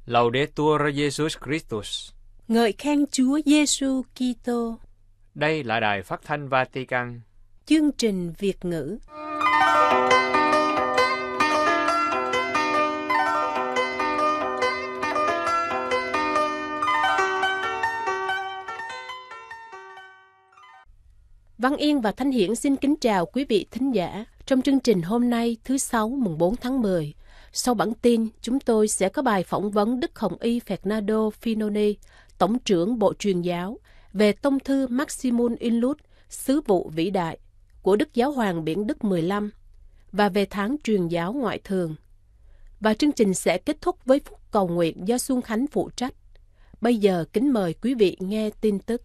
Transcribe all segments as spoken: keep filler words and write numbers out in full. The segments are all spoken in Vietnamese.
Laudetur Jesus Christus. Ngợi khen Chúa Giêsu Kitô. Đây là Đài Phát thanh Vatican. Chương trình Việt ngữ. Văn Yên và Thanh Hiển xin kính chào quý vị thính giả. Trong chương trình hôm nay thứ Sáu mùng bốn tháng mười, sau bản tin, chúng tôi sẽ có bài phỏng vấn Đức Hồng Y Fernando Finoni, Tổng trưởng Bộ Truyền giáo, về tông thư Maximum Inlut, Sứ vụ vĩ đại, của Đức Giáo hoàng Biển Đức mười lăm, và về tháng truyền giáo ngoại thường. Và chương trình sẽ kết thúc với phút cầu nguyện do Xuân Khánh phụ trách. Bây giờ kính mời quý vị nghe tin tức.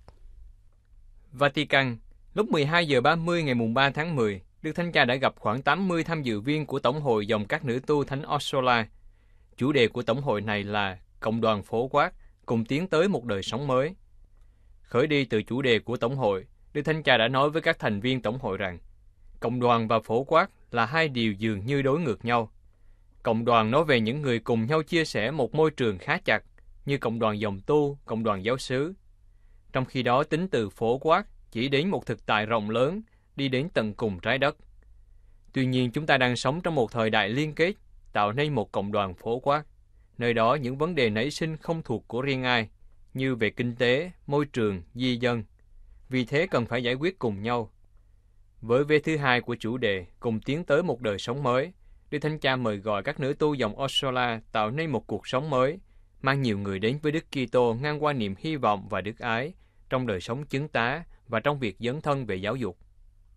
Vatican, lúc mười hai giờ ba mươi ngày mùng ba tháng mười, Đức Thánh Cha đã gặp khoảng tám mươi tham dự viên của Tổng hội dòng các nữ tu Thánh Ursula. Chủ đề của Tổng hội này là Cộng đoàn phổ quát, cùng tiến tới một đời sống mới. Khởi đi từ chủ đề của Tổng hội, Đức Thánh Cha đã nói với các thành viên Tổng hội rằng, cộng đoàn và phổ quát là hai điều dường như đối ngược nhau. Cộng đoàn nói về những người cùng nhau chia sẻ một môi trường khá chặt, như cộng đoàn dòng tu, cộng đoàn giáo xứ. Trong khi đó, tính từ phổ quát chỉ đến một thực tại rộng lớn, đi đến tận cùng trái đất. Tuy nhiên, chúng ta đang sống trong một thời đại liên kết, tạo nên một cộng đoàn phổ quát. Nơi đó, những vấn đề nảy sinh không thuộc của riêng ai, như về kinh tế, môi trường, di dân. Vì thế cần phải giải quyết cùng nhau. Với vế thứ hai của chủ đề, cùng tiến tới một đời sống mới, Đức Thánh Cha mời gọi các nữ tu dòng Ursula tạo nên một cuộc sống mới, mang nhiều người đến với Đức Kitô ngang qua niềm hy vọng và đức ái, trong đời sống chứng tá và trong việc dấn thân về giáo dục.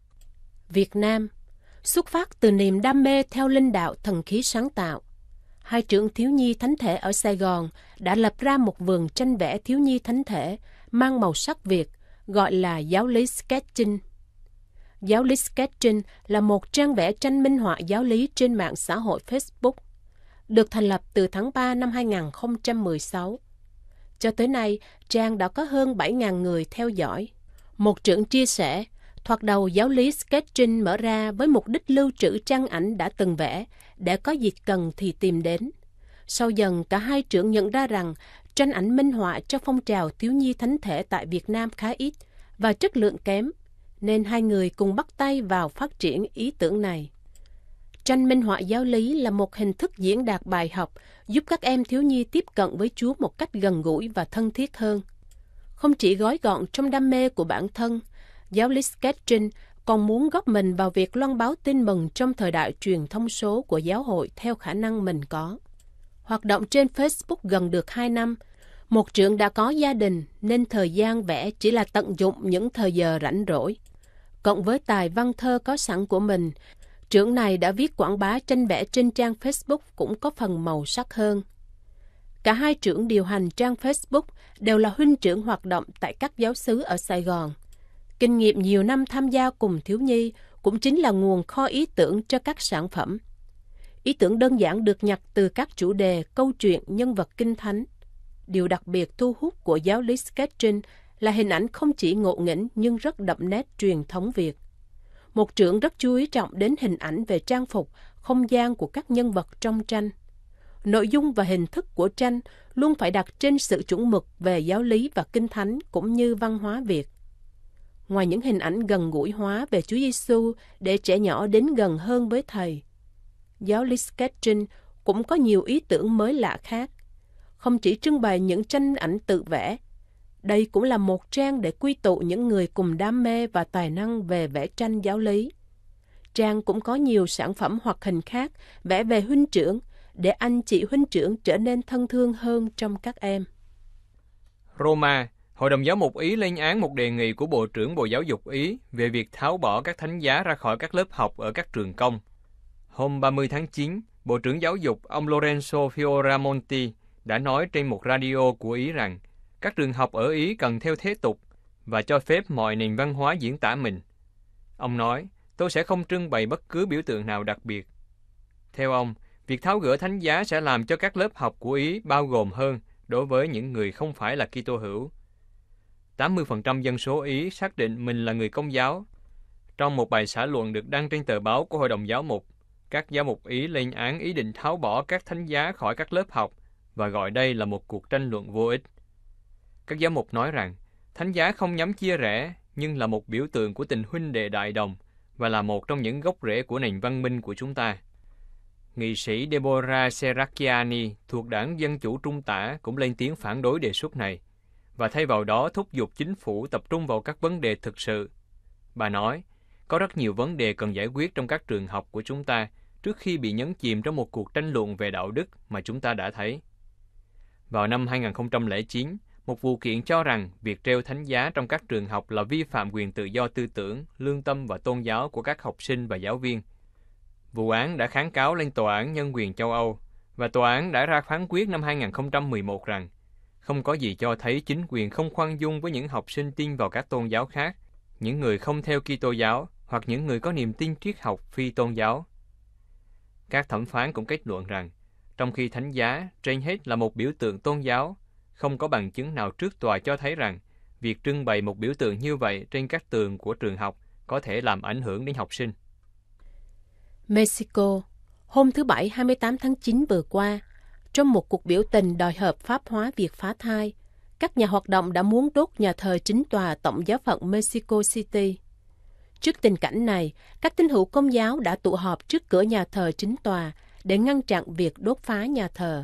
Việt Nam, xuất phát từ niềm đam mê theo linh đạo thần khí sáng tạo, hai trưởng thiếu nhi thánh thể ở Sài Gòn đã lập ra một vườn tranh vẽ thiếu nhi thánh thể mang màu sắc Việt, gọi là Giáo lý Sketching. Giáo lý Sketching là một trang vẽ tranh minh họa giáo lý trên mạng xã hội Facebook, được thành lập từ tháng ba năm hai nghìn không trăm mười sáu. Cho tới nay, trang đã có hơn bảy nghìn người theo dõi. Một trưởng chia sẻ, thoạt đầu giáo lý Sketching mở ra với mục đích lưu trữ tranh ảnh đã từng vẽ, để có dịp cần thì tìm đến. Sau dần, cả hai trưởng nhận ra rằng tranh ảnh minh họa cho phong trào thiếu nhi thánh thể tại Việt Nam khá ít và chất lượng kém, nên hai người cùng bắt tay vào phát triển ý tưởng này. Tranh minh họa giáo lý là một hình thức diễn đạt bài học giúp các em thiếu nhi tiếp cận với Chúa một cách gần gũi và thân thiết hơn. Không chỉ gói gọn trong đam mê của bản thân, giáo lý Sketching còn muốn góp mình vào việc loan báo tin mừng trong thời đại truyền thông số của giáo hội theo khả năng mình có. Hoạt động trên Facebook gần được hai năm, một trưởng đã có gia đình nên thời gian vẽ chỉ là tận dụng những thời giờ rảnh rỗi. Cộng với tài văn thơ có sẵn của mình, trưởng này đã viết quảng bá tranh vẽ trên trang Facebook cũng có phần màu sắc hơn. Cả hai trưởng điều hành trang Facebook đều là huynh trưởng hoạt động tại các giáo xứ ở Sài Gòn. Kinh nghiệm nhiều năm tham gia cùng thiếu nhi cũng chính là nguồn kho ý tưởng cho các sản phẩm. Ý tưởng đơn giản được nhặt từ các chủ đề, câu chuyện, nhân vật kinh thánh. Điều đặc biệt thu hút của giáo lý Sketching là hình ảnh không chỉ ngộ nghĩnh nhưng rất đậm nét truyền thống Việt. Một trưởng rất chú ý trọng đến hình ảnh về trang phục, không gian của các nhân vật trong tranh. Nội dung và hình thức của tranh luôn phải đặt trên sự chuẩn mực về giáo lý và kinh thánh cũng như văn hóa Việt. Ngoài những hình ảnh gần gũi hóa về Chúa Giêsu để trẻ nhỏ đến gần hơn với Thầy, giáo lý Sketching cũng có nhiều ý tưởng mới lạ khác. Không chỉ trưng bày những tranh ảnh tự vẽ, đây cũng là một trang để quy tụ những người cùng đam mê và tài năng về vẽ tranh giáo lý. Trang cũng có nhiều sản phẩm hoạt hình khác vẽ về huynh trưởng, để anh chị huynh trưởng trở nên thân thương hơn trong các em. Roma, Hội đồng Giáo mục Ý lên án một đề nghị của Bộ trưởng Bộ Giáo dục Ý về việc tháo bỏ các thánh giá ra khỏi các lớp học ở các trường công. Hôm ba mươi tháng chín, Bộ trưởng Giáo dục ông Lorenzo Fioramonti đã nói trên một radio của Ý rằng các trường học ở Ý cần theo thế tục và cho phép mọi nền văn hóa diễn tả mình. Ông nói, tôi sẽ không trưng bày bất cứ biểu tượng nào đặc biệt. Theo ông, việc tháo gỡ thánh giá sẽ làm cho các lớp học của Ý bao gồm hơn đối với những người không phải là Kitô hữu. tám mươi phần trăm dân số Ý xác định mình là người Công giáo. Trong một bài xã luận được đăng trên tờ báo của Hội đồng Giáo mục, các giáo mục Ý lên án ý định tháo bỏ các thánh giá khỏi các lớp học và gọi đây là một cuộc tranh luận vô ích. Các giám mục nói rằng, thánh giá không nhằm chia rẽ, nhưng là một biểu tượng của tình huynh đệ đại đồng và là một trong những gốc rễ của nền văn minh của chúng ta. Nghị sĩ Deborah Serracchiani thuộc đảng Dân Chủ Trung tả cũng lên tiếng phản đối đề xuất này, và thay vào đó thúc giục chính phủ tập trung vào các vấn đề thực sự. Bà nói, có rất nhiều vấn đề cần giải quyết trong các trường học của chúng ta trước khi bị nhấn chìm trong một cuộc tranh luận về đạo đức mà chúng ta đã thấy. Vào năm hai nghìn không trăm lẻ chín, một vụ kiện cho rằng việc treo thánh giá trong các trường học là vi phạm quyền tự do tư tưởng, lương tâm và tôn giáo của các học sinh và giáo viên. Vụ án đã kháng cáo lên Tòa án Nhân quyền châu Âu, và tòa án đã ra phán quyết năm hai nghìn không trăm mười một rằng không có gì cho thấy chính quyền không khoan dung với những học sinh tin vào các tôn giáo khác, những người không theo Kitô giáo hoặc những người có niềm tin triết học phi tôn giáo. Các thẩm phán cũng kết luận rằng, trong khi thánh giá trên hết là một biểu tượng tôn giáo, không có bằng chứng nào trước tòa cho thấy rằng việc trưng bày một biểu tượng như vậy trên các tường của trường học có thể làm ảnh hưởng đến học sinh. Mexico, hôm thứ Bảy hai mươi tám tháng chín vừa qua, trong một cuộc biểu tình đòi hợp pháp hóa việc phá thai, các nhà hoạt động đã muốn đốt nhà thờ chính tòa Tổng giáo phận Mexico City. Trước tình cảnh này, các tín hữu Công giáo đã tụ họp trước cửa nhà thờ chính tòa để ngăn chặn việc đốt phá nhà thờ.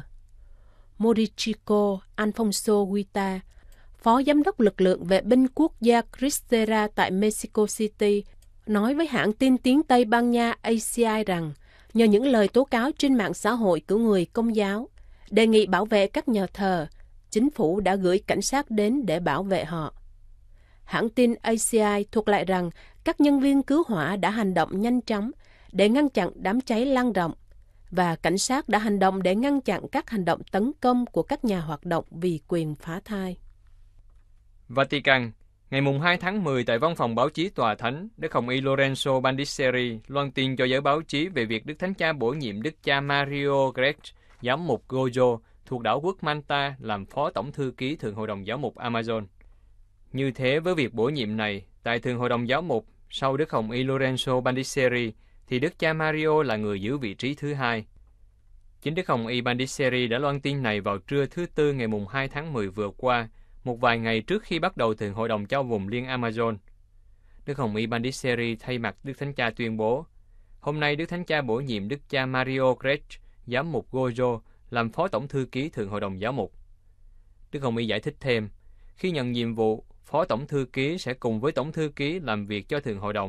Morichico Alfonso Huita, Phó Giám đốc lực lượng vệ binh quốc gia Cristera tại Mexico City, nói với hãng tin tiếng Tây Ban Nha A C I rằng nhờ những lời tố cáo trên mạng xã hội của người Công giáo, đề nghị bảo vệ các nhà thờ, chính phủ đã gửi cảnh sát đến để bảo vệ họ. Hãng tin A C I thuộc lại rằng các nhân viên cứu hỏa đã hành động nhanh chóng để ngăn chặn đám cháy lan rộng, và cảnh sát đã hành động để ngăn chặn các hành động tấn công của các nhà hoạt động vì quyền phá thai. Vatican, ngày hai tháng mười tại văn phòng báo chí Tòa Thánh, Đức Hồng Y Lorenzo Bandiceri loan tin cho giới báo chí về việc Đức Thánh Cha bổ nhiệm Đức cha Mario Grech, giám mục Gozo thuộc đảo quốc Manta làm Phó Tổng Thư ký Thượng Hội đồng Giáo mục Amazon. Như thế với việc bổ nhiệm này, tại Thượng Hội đồng Giáo mục, sau Đức Hồng Y Lorenzo Bandiceri, thì Đức cha Mario là người giữ vị trí thứ hai. Chính Đức Hồng Y Bandiceri đã loan tin này vào trưa thứ Tư ngày hai tháng mười vừa qua, một vài ngày trước khi bắt đầu Thượng Hội đồng Châu vùng Liên Amazon. Đức Hồng Y Bandiceri thay mặt Đức Thánh Cha tuyên bố, hôm nay Đức Thánh Cha bổ nhiệm Đức cha Mario Grech, giám mục Gozo, làm Phó Tổng Thư ký Thượng Hội đồng Giáo mục. Đức Hồng Y giải thích thêm, khi nhận nhiệm vụ, Phó Tổng Thư ký sẽ cùng với Tổng Thư ký làm việc cho Thượng Hội đồng.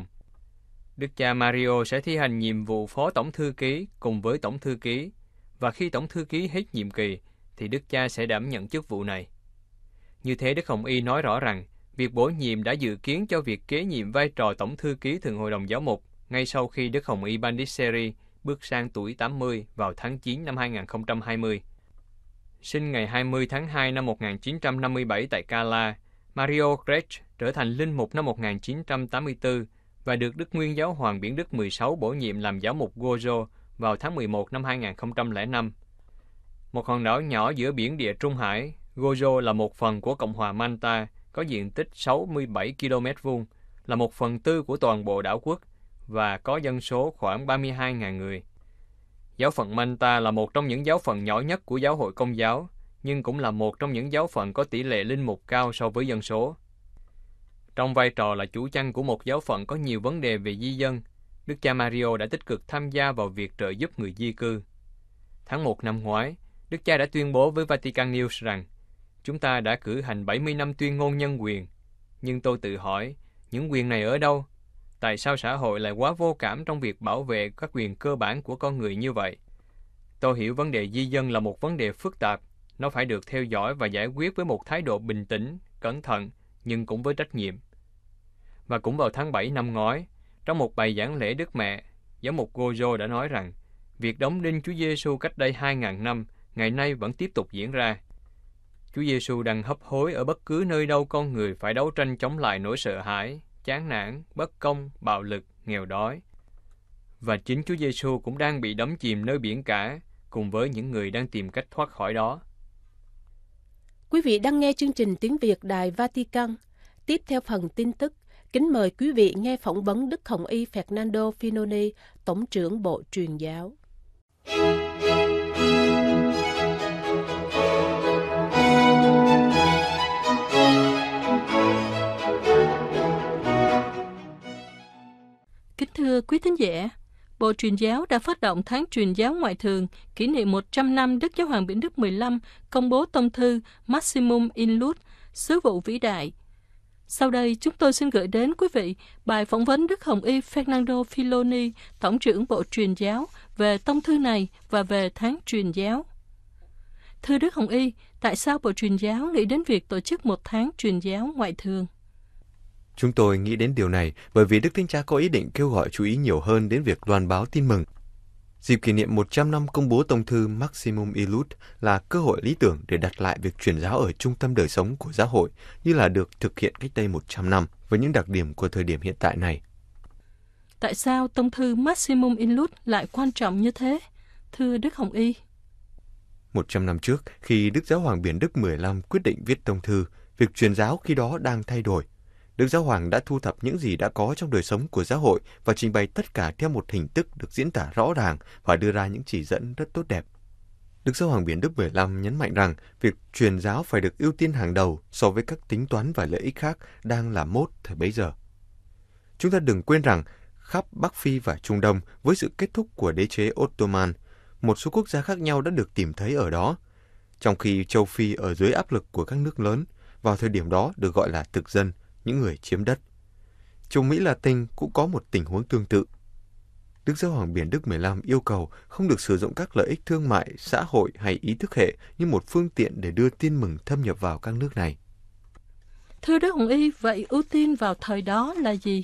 Đức cha Mario sẽ thi hành nhiệm vụ Phó Tổng Thư ký cùng với Tổng Thư ký, và khi Tổng Thư ký hết nhiệm kỳ, thì Đức cha sẽ đảm nhận chức vụ này. Như thế Đức Hồng Y nói rõ rằng, việc bổ nhiệm đã dự kiến cho việc kế nhiệm vai trò Tổng Thư ký Thượng Hội đồng Giáo mục ngay sau khi Đức Hồng Y Bandiceri bước sang tuổi tám mươi vào tháng chín năm hai nghìn không trăm hai mươi. Sinh ngày hai mươi tháng hai năm một nghìn chín trăm năm mươi bảy tại Cala, Mario Grech trở thành linh mục năm một nghìn chín trăm tám mươi tư và được Đức Nguyên Giáo hoàng Biển Đức mười sáu bổ nhiệm làm giáo mục Gozo vào tháng mười một năm hai nghìn không trăm lẻ năm. Một hòn đảo nhỏ giữa biển Địa Trung Hải, Gozo là một phần của Cộng hòa Manta, có diện tích sáu mươi bảy ki lô mét vuông, là một phần tư của toàn bộ đảo quốc và có dân số khoảng ba mươi hai nghìn người. Giáo phận Manta là một trong những giáo phận nhỏ nhất của giáo hội Công giáo, nhưng cũng là một trong những giáo phận có tỷ lệ linh mục cao so với dân số. Trong vai trò là chủ chăn của một giáo phận có nhiều vấn đề về di dân, Đức cha Mario đã tích cực tham gia vào việc trợ giúp người di cư. Tháng một năm ngoái, Đức cha đã tuyên bố với Vatican News rằng, chúng ta đã cử hành bảy mươi năm tuyên ngôn nhân quyền, nhưng tôi tự hỏi, những quyền này ở đâu? Tại sao xã hội lại quá vô cảm trong việc bảo vệ các quyền cơ bản của con người như vậy? Tôi hiểu vấn đề di dân là một vấn đề phức tạp, nó phải được theo dõi và giải quyết với một thái độ bình tĩnh, cẩn thận, nhưng cũng với trách nhiệm. Và cũng vào tháng bảy năm ngoái, trong một bài giảng lễ Đức Mẹ, giám mục Gozo đã nói rằng, việc đóng đinh Chúa Giêsu cách đây hai nghìn năm, ngày nay vẫn tiếp tục diễn ra. Chúa Giêsu đang hấp hối ở bất cứ nơi đâu con người phải đấu tranh chống lại nỗi sợ hãi, chán nản, bất công, bạo lực, nghèo đói. Và chính Chúa Giêsu cũng đang bị đắm chìm nơi biển cả, cùng với những người đang tìm cách thoát khỏi đó. Quý vị đang nghe chương trình Tiếng Việt Đài Vatican. Tiếp theo phần tin tức, kính mời quý vị nghe phỏng vấn Đức Hồng Y Fernando Finoni, Tổng trưởng Bộ Truyền giáo. thính giả, Bộ Truyền giáo đã phát động tháng Truyền giáo ngoại thường kỷ niệm một trăm năm Đức Giáo hoàng Biển Đức mười lăm công bố tông thư Maximum in Lud, sứ vụ vĩ đại. Sau đây, chúng tôi xin gửi đến quý vị bài phỏng vấn Đức Hồng Y Fernando Filoni, Tổng trưởng Bộ Truyền giáo, về tông thư này và về tháng Truyền giáo. Thưa Đức Hồng Y, tại sao Bộ Truyền giáo nghĩ đến việc tổ chức một tháng Truyền giáo ngoại thường? Chúng tôi nghĩ đến điều này bởi vì Đức Thánh Cha có ý định kêu gọi chú ý nhiều hơn đến việc loan báo tin mừng. Dịp kỷ niệm một trăm năm công bố tông thư Maximum Illud là cơ hội lý tưởng để đặt lại việc truyền giáo ở trung tâm đời sống của giáo hội như là được thực hiện cách đây một trăm năm với những đặc điểm của thời điểm hiện tại này. Tại sao tông thư Maximum Illud lại quan trọng như thế, thưa Đức Hồng Y? Một trăm năm trước, khi Đức Giáo hoàng Biển Đức mười lăm quyết định viết tông thư, việc truyền giáo khi đó đang thay đổi. Đức Giáo hoàng đã thu thập những gì đã có trong đời sống của giáo hội và trình bày tất cả theo một hình thức được diễn tả rõ ràng và đưa ra những chỉ dẫn rất tốt đẹp. Đức Giáo hoàng Biển Đức mười lăm nhấn mạnh rằng việc truyền giáo phải được ưu tiên hàng đầu so với các tính toán và lợi ích khác đang là mốt thời bấy giờ. Chúng ta đừng quên rằng khắp Bắc Phi và Trung Đông, với sự kết thúc của đế chế Ottoman, một số quốc gia khác nhau đã được tìm thấy ở đó, trong khi châu Phi ở dưới áp lực của các nước lớn, vào thời điểm đó được gọi là thực dân, những người chiếm đất. Châu Mỹ Latin cũng có một tình huống tương tự. Đức Giáo hoàng Biển Đức mười lăm yêu cầu không được sử dụng các lợi ích thương mại, xã hội hay ý thức hệ như một phương tiện để đưa tin mừng thâm nhập vào các nước này. Thưa Đức Hồng Y, vậy ưu tiên vào thời đó là gì?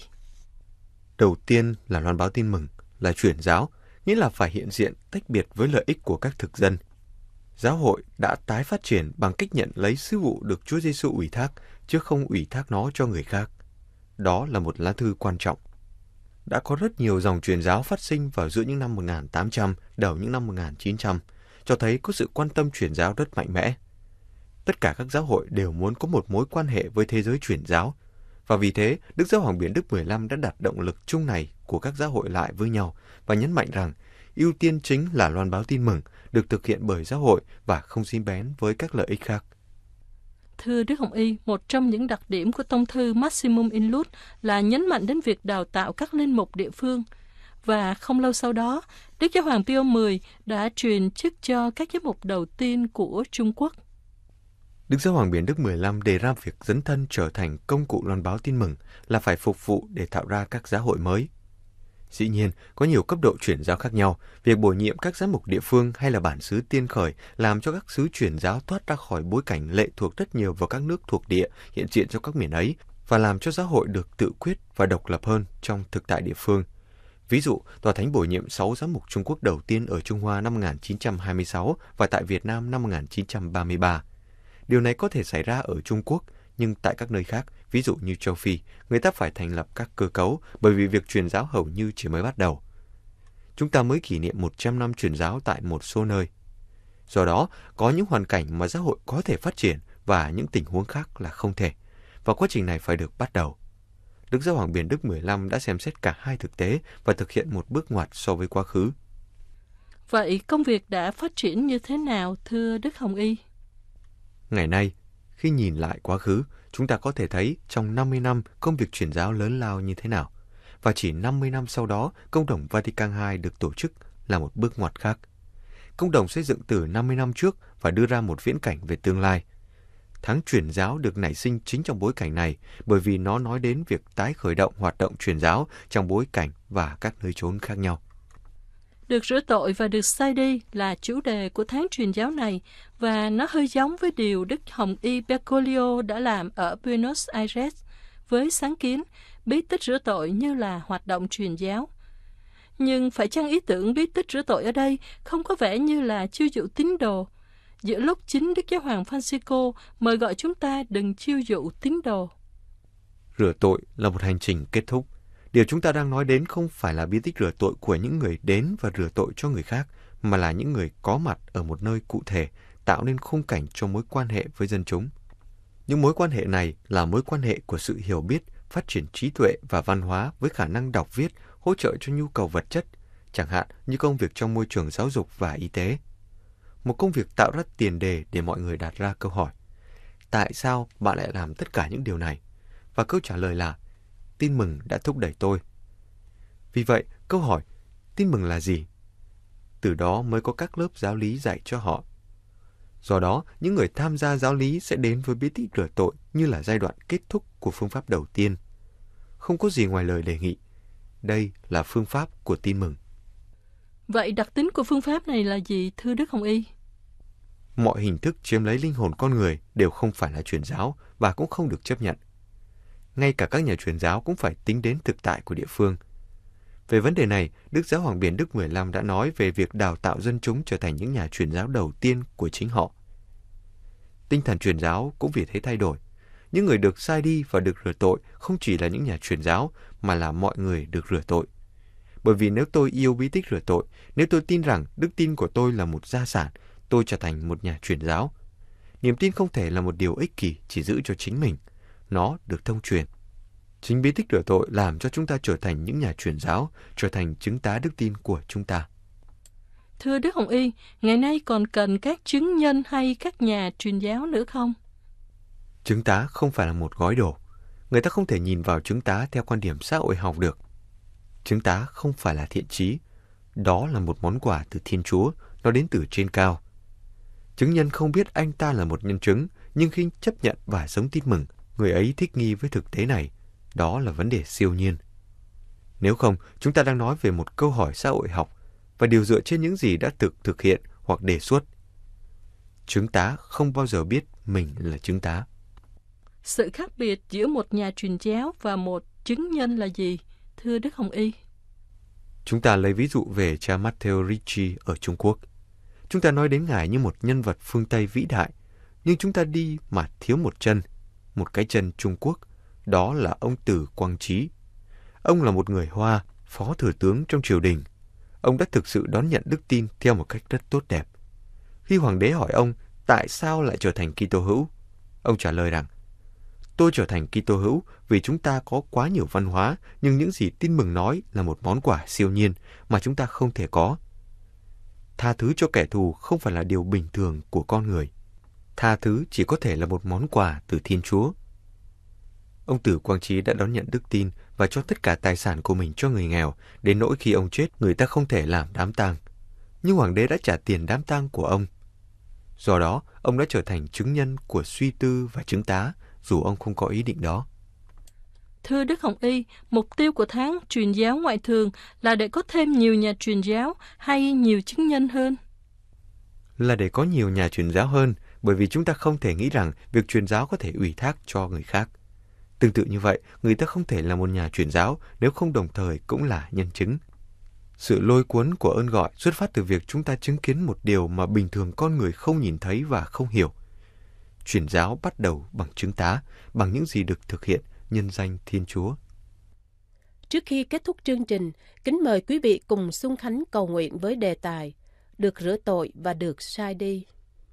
Đầu tiên là loan báo tin mừng, là truyền giáo, nghĩa là phải hiện diện tách biệt với lợi ích của các thực dân. Giáo hội đã tái phát triển bằng cách nhận lấy sứ vụ được Chúa Giêsu ủy thác, chứ không ủy thác nó cho người khác. Đó là một lá thư quan trọng. Đã có rất nhiều dòng truyền giáo phát sinh vào giữa những năm một nghìn tám trăm, đầu những năm một nghìn chín trăm, cho thấy có sự quan tâm truyền giáo rất mạnh mẽ. Tất cả các giáo hội đều muốn có một mối quan hệ với thế giới truyền giáo, và vì thế, Đức Giáo hoàng Biển Đức mười lăm đã đặt động lực chung này của các giáo hội lại với nhau và nhấn mạnh rằng ưu tiên chính là loan báo tin mừng, được thực hiện bởi giáo hội và không dính bén với các lợi ích khác. Thưa Đức Hồng Y, một trong những đặc điểm của tông thư Maximum Illud là nhấn mạnh đến việc đào tạo các linh mục địa phương. Và không lâu sau đó, Đức Giáo hoàng Pio mười đã truyền chức cho các giám mục đầu tiên của Trung Quốc. Đức Giáo hoàng Biển Đức mười lăm đề ra việc dấn thân trở thành công cụ loan báo tin mừng là phải phục vụ để tạo ra các giáo hội mới. Dĩ nhiên, có nhiều cấp độ truyền giáo khác nhau, việc bổ nhiệm các giám mục địa phương hay là bản xứ tiên khởi làm cho các xứ truyền giáo thoát ra khỏi bối cảnh lệ thuộc rất nhiều vào các nước thuộc địa hiện diện trong các miền ấy và làm cho giáo hội được tự quyết và độc lập hơn trong thực tại địa phương. Ví dụ, Tòa Thánh bổ nhiệm sáu giám mục Trung Quốc đầu tiên ở Trung Hoa năm một nghìn chín trăm hai mươi sáu và tại Việt Nam năm một nghìn chín trăm ba mươi ba. Điều này có thể xảy ra ở Trung Quốc, nhưng tại các nơi khác, ví dụ như châu Phi, người ta phải thành lập các cơ cấu bởi vì việc truyền giáo hầu như chỉ mới bắt đầu. Chúng ta mới kỷ niệm một trăm năm truyền giáo tại một số nơi. Do đó, có những hoàn cảnh mà giáo hội có thể phát triển và những tình huống khác là không thể. Và quá trình này phải được bắt đầu. Đức Giáo hoàng Biển Đức mười lăm đã xem xét cả hai thực tế và thực hiện một bước ngoặt so với quá khứ. Vậy công việc đã phát triển như thế nào, thưa Đức Hồng Y? Ngày nay, khi nhìn lại quá khứ, chúng ta có thể thấy trong năm mươi năm công việc truyền giáo lớn lao như thế nào. Và chỉ năm mươi năm sau đó, Công đồng Vatican hai được tổ chức là một bước ngoặt khác. Công đồng xây dựng từ năm mươi năm trước và đưa ra một viễn cảnh về tương lai. Tháng truyền giáo được nảy sinh chính trong bối cảnh này bởi vì nó nói đến việc tái khởi động hoạt động truyền giáo trong bối cảnh và các nơi chốn khác nhau. Được rửa tội và được sai đi là chủ đề của tháng truyền giáo này và nó hơi giống với điều Đức Hồng Y Bergoglio đã làm ở Buenos Aires với sáng kiến bí tích rửa tội như là hoạt động truyền giáo. Nhưng phải chăng ý tưởng bí tích rửa tội ở đây không có vẻ như là chiêu dụ tín đồ, giữa lúc chính Đức Giáo hoàng Francisco mời gọi chúng ta đừng chiêu dụ tín đồ. Rửa tội là một hành trình kết thúc. Điều chúng ta đang nói đến không phải là bí tích rửa tội của những người đến và rửa tội cho người khác, mà là những người có mặt ở một nơi cụ thể, tạo nên khung cảnh cho mối quan hệ với dân chúng. Những mối quan hệ này là mối quan hệ của sự hiểu biết, phát triển trí tuệ và văn hóa với khả năng đọc viết, hỗ trợ cho nhu cầu vật chất, chẳng hạn như công việc trong môi trường giáo dục và y tế. Một công việc tạo ra tiền đề để mọi người đặt ra câu hỏi: tại sao bạn lại làm tất cả những điều này? Và câu trả lời là: tin mừng đã thúc đẩy tôi. Vì vậy, câu hỏi, tin mừng là gì? Từ đó mới có các lớp giáo lý dạy cho họ. Do đó, những người tham gia giáo lý sẽ đến với bí tích rửa tội như là giai đoạn kết thúc của phương pháp đầu tiên. Không có gì ngoài lời đề nghị. Đây là phương pháp của tin mừng. Vậy đặc tính của phương pháp này là gì, thưa Đức Hồng Y? Mọi hình thức chiếm lấy linh hồn con người đều không phải là truyền giáo và cũng không được chấp nhận. Ngay cả các nhà truyền giáo cũng phải tính đến thực tại của địa phương. Về vấn đề này, Đức Giáo hoàng Biển Đức mười lăm đã nói về việc đào tạo dân chúng trở thành những nhà truyền giáo đầu tiên của chính họ. Tinh thần truyền giáo cũng vì thế thay đổi. Những người được sai đi và được rửa tội không chỉ là những nhà truyền giáo, mà là mọi người được rửa tội. Bởi vì nếu tôi yêu bí tích rửa tội, nếu tôi tin rằng đức tin của tôi là một gia sản, tôi trở thành một nhà truyền giáo. Niềm tin không thể là một điều ích kỷ chỉ giữ cho chính mình. Nó được thông truyền. Chính bí tích rửa tội làm cho chúng ta trở thành những nhà truyền giáo, trở thành chứng tá đức tin của chúng ta. Thưa Đức Hồng Y, ngày nay còn cần các chứng nhân hay các nhà truyền giáo nữa không? Chứng tá không phải là một gói đồ. Người ta không thể nhìn vào chứng tá theo quan điểm xã hội học được. Chứng tá không phải là thiện chí. Đó là một món quà từ Thiên Chúa, nó đến từ trên cao. Chứng nhân không biết anh ta là một nhân chứng, nhưng khi chấp nhận và sống tin mừng, người ấy thích nghi với thực tế này. Đó là vấn đề siêu nhiên. Nếu không, chúng ta đang nói về một câu hỏi xã hội học và điều dựa trên những gì đã thực thực hiện hoặc đề xuất. Chứng tá không bao giờ biết mình là chứng tá. Sự khác biệt giữa một nhà truyền giáo và một chứng nhân là gì, thưa Đức Hồng Y? Chúng ta lấy ví dụ về cha Matteo Ricci ở Trung Quốc. Chúng ta nói đến ngài như một nhân vật phương Tây vĩ đại, nhưng chúng ta đi mà thiếu một chân, một cái chân Trung Quốc, đó là ông Từ Quang Trí. Ông là một người Hoa, phó thừa tướng trong triều đình. Ông đã thực sự đón nhận đức tin theo một cách rất tốt đẹp. Khi hoàng đế hỏi ông tại sao lại trở thành Kitô hữu, ông trả lời rằng: tôi trở thành Kitô hữu vì chúng ta có quá nhiều văn hóa, nhưng những gì tin mừng nói là một món quà siêu nhiên mà chúng ta không thể có. Tha thứ cho kẻ thù không phải là điều bình thường của con người. Tha thứ chỉ có thể là một món quà từ Thiên Chúa. Ông Từ Quang Trí đã đón nhận đức tin và cho tất cả tài sản của mình cho người nghèo, đến nỗi khi ông chết, người ta không thể làm đám tang. Nhưng hoàng đế đã trả tiền đám tang của ông. Do đó, ông đã trở thành chứng nhân của suy tư và chứng tá, dù ông không có ý định đó. Thưa Đức Hồng Y, mục tiêu của tháng truyền giáo ngoại thường là để có thêm nhiều nhà truyền giáo hay nhiều chứng nhân hơn? Là để có nhiều nhà truyền giáo hơn, bởi vì chúng ta không thể nghĩ rằng việc truyền giáo có thể ủy thác cho người khác. Tương tự như vậy, người ta không thể là một nhà truyền giáo nếu không đồng thời cũng là nhân chứng. Sự lôi cuốn của ơn gọi xuất phát từ việc chúng ta chứng kiến một điều mà bình thường con người không nhìn thấy và không hiểu. Truyền giáo bắt đầu bằng chứng tá, bằng những gì được thực hiện nhân danh Thiên Chúa. Trước khi kết thúc chương trình, kính mời quý vị cùng xung khánh cầu nguyện với đề tài được rửa tội và được sai đi.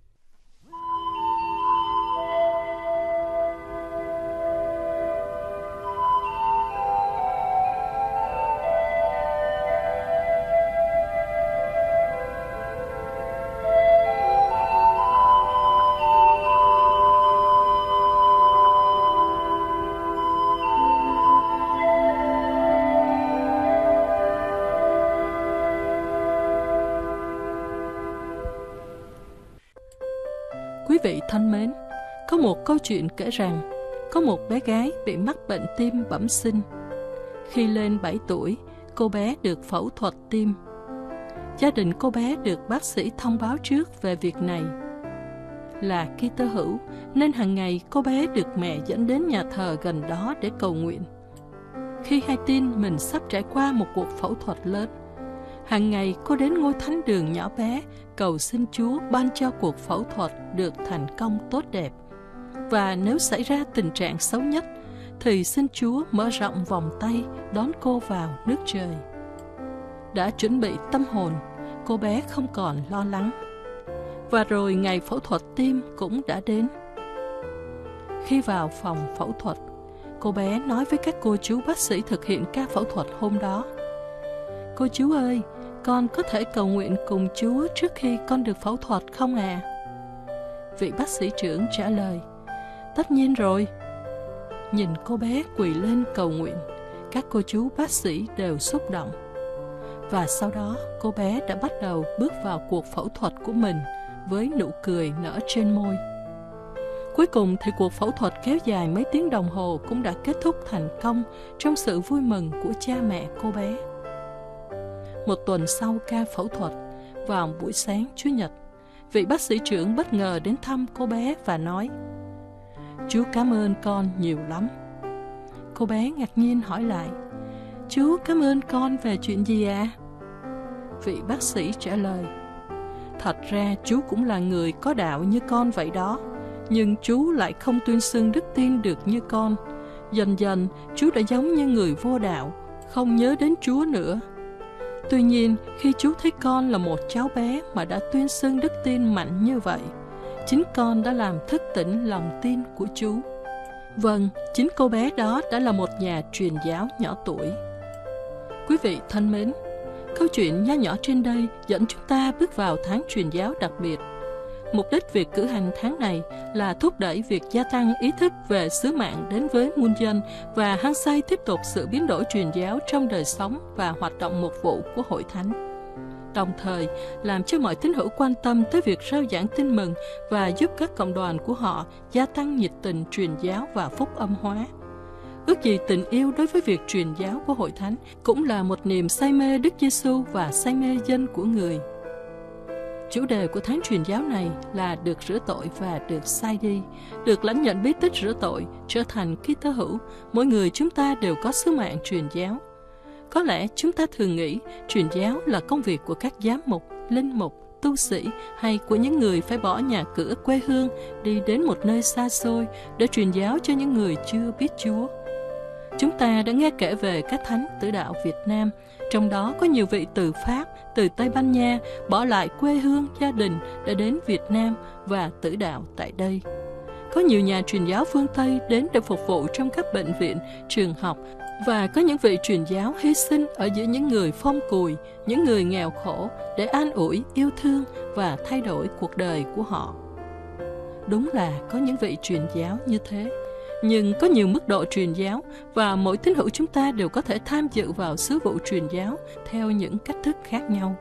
Quý vị thân mến, có một câu chuyện kể rằng có một bé gái bị mắc bệnh tim bẩm sinh. Khi lên bảy tuổi, cô bé được phẫu thuật tim. Gia đình cô bé được bác sĩ thông báo trước về việc này. Là Kitô hữu nên hàng ngày cô bé được mẹ dẫn đến nhà thờ gần đó để cầu nguyện. Khi hay tin mình sắp trải qua một cuộc phẫu thuật lớn, hàng ngày cô đến ngôi thánh đường nhỏ bé cầu xin Chúa ban cho cuộc phẫu thuật được thành công tốt đẹp. Và nếu xảy ra tình trạng xấu nhất, thì xin Chúa mở rộng vòng tay đón cô vào nước trời. Đã chuẩn bị tâm hồn, cô bé không còn lo lắng. Và rồi ngày phẫu thuật tim cũng đã đến. Khi vào phòng phẫu thuật, cô bé nói với các cô chú bác sĩ thực hiện ca phẫu thuật hôm đó: cô chú ơi, con có thể cầu nguyện cùng Chúa trước khi con được phẫu thuật không à? Vị bác sĩ trưởng trả lời: tất nhiên rồi. Nhìn cô bé quỳ lên cầu nguyện, các cô chú bác sĩ đều xúc động. Và sau đó, cô bé đã bắt đầu bước vào cuộc phẫu thuật của mình với nụ cười nở trên môi. Cuối cùng thì cuộc phẫu thuật kéo dài mấy tiếng đồng hồ cũng đã kết thúc thành công trong sự vui mừng của cha mẹ cô bé. Một tuần sau ca phẫu thuật, vào buổi sáng Chủ nhật, vị bác sĩ trưởng bất ngờ đến thăm cô bé và nói: "Chú cảm ơn con nhiều lắm." Cô bé ngạc nhiên hỏi lại: "Chú cảm ơn con về chuyện gì ạ?" À? Vị bác sĩ trả lời: "Thật ra chú cũng là người có đạo như con vậy đó, nhưng chú lại không tuyên xưng đức tin được như con. Dần dần chú đã giống như người vô đạo, không nhớ đến Chúa nữa. Tuy nhiên, khi chú thấy con là một cháu bé mà đã tuyên xưng đức tin mạnh như vậy, chính con đã làm thức tỉnh lòng tin của chú." Vâng, chính cô bé đó đã là một nhà truyền giáo nhỏ tuổi. Quý vị thân mến, câu chuyện nho nhỏ trên đây dẫn chúng ta bước vào tháng truyền giáo đặc biệt. Mục đích việc cử hành tháng này là thúc đẩy việc gia tăng ý thức về sứ mạng đến với muôn dân và hăng say tiếp tục sự biến đổi truyền giáo trong đời sống và hoạt động mục vụ của Hội Thánh. Đồng thời, làm cho mọi tín hữu quan tâm tới việc rao giảng tin mừng và giúp các cộng đoàn của họ gia tăng nhiệt tình truyền giáo và phúc âm hóa. Ước gì tình yêu đối với việc truyền giáo của Hội Thánh cũng là một niềm say mê Đức Giêsu và say mê dân của người. Chủ đề của tháng truyền giáo này là được rửa tội và được sai đi, được lãnh nhận bí tích rửa tội, trở thành Kitô hữu. Mỗi người chúng ta đều có sứ mạng truyền giáo. Có lẽ chúng ta thường nghĩ truyền giáo là công việc của các giám mục, linh mục, tu sĩ hay của những người phải bỏ nhà cửa quê hương đi đến một nơi xa xôi để truyền giáo cho những người chưa biết Chúa. Chúng ta đã nghe kể về các thánh tử đạo Việt Nam, trong đó có nhiều vị từ Pháp, từ Tây Ban Nha bỏ lại quê hương, gia đình để đến Việt Nam và tử đạo tại đây. Có nhiều nhà truyền giáo phương Tây đến để phục vụ trong các bệnh viện, trường học, và có những vị truyền giáo hy sinh ở giữa những người phong cùi, những người nghèo khổ để an ủi, yêu thương và thay đổi cuộc đời của họ. Đúng là có những vị truyền giáo như thế, nhưng có nhiều mức độ truyền giáo và mỗi tín hữu chúng ta đều có thể tham dự vào sứ vụ truyền giáo theo những cách thức khác nhau.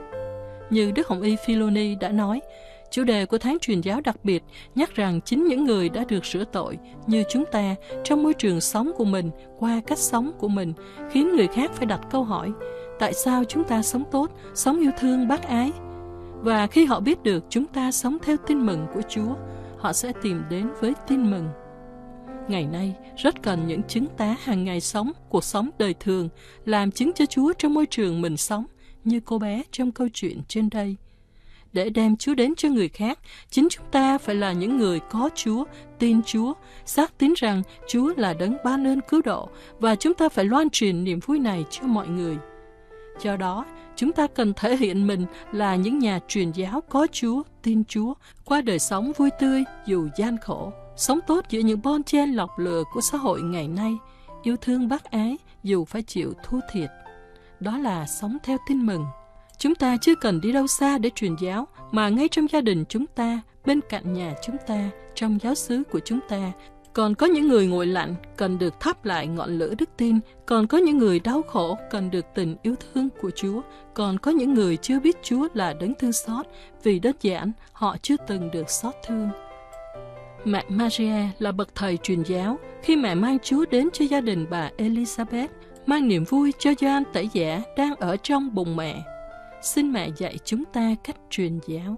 Như Đức Hồng Y Philoni đã nói, chủ đề của tháng truyền giáo đặc biệt nhắc rằng chính những người đã được rửa tội như chúng ta trong môi trường sống của mình, qua cách sống của mình, khiến người khác phải đặt câu hỏi: tại sao chúng ta sống tốt, sống yêu thương bác ái? Và khi họ biết được chúng ta sống theo tin mừng của Chúa, họ sẽ tìm đến với tin mừng. Ngày nay, rất cần những chứng tá hàng ngày sống, cuộc sống đời thường, làm chứng cho Chúa trong môi trường mình sống, như cô bé trong câu chuyện trên đây. Để đem Chúa đến cho người khác, chính chúng ta phải là những người có Chúa, tin Chúa, xác tín rằng Chúa là đấng ban ơn cứu độ, và chúng ta phải loan truyền niềm vui này cho mọi người. Do đó, chúng ta cần thể hiện mình là những nhà truyền giáo có Chúa, tin Chúa, qua đời sống vui tươi dù gian khổ, sống tốt giữa những bon chen lọc lừa của xã hội ngày nay, yêu thương bác ái dù phải chịu thua thiệt. Đó là sống theo tin mừng. Chúng ta chưa cần đi đâu xa để truyền giáo, mà ngay trong gia đình chúng ta, bên cạnh nhà chúng ta, trong giáo xứ của chúng ta, còn có những người nguội lạnh cần được thắp lại ngọn lửa đức tin, còn có những người đau khổ cần được tình yêu thương của Chúa, còn có những người chưa biết Chúa là đấng thương xót vì đơn giản họ chưa từng được xót thương. Mẹ Maria là bậc thầy truyền giáo khi mẹ mang Chúa đến cho gia đình bà Elizabeth, mang niềm vui cho Gioan Tẩy Giả đang ở trong bụng mẹ. Xin mẹ dạy chúng ta cách truyền giáo.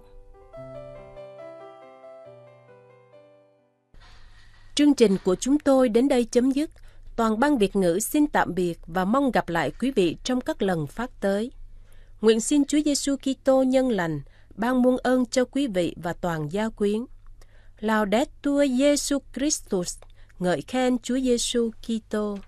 Chương trình của chúng tôi đến đây chấm dứt. Toàn ban Việt ngữ xin tạm biệt và mong gặp lại quý vị trong các lần phát tới. Nguyện xin Chúa Giêsu Kitô nhân lành ban muôn ơn cho quý vị và toàn gia quyến. Laudetur Jesus Christus, ngợi khen Chúa Giêsu Kitô.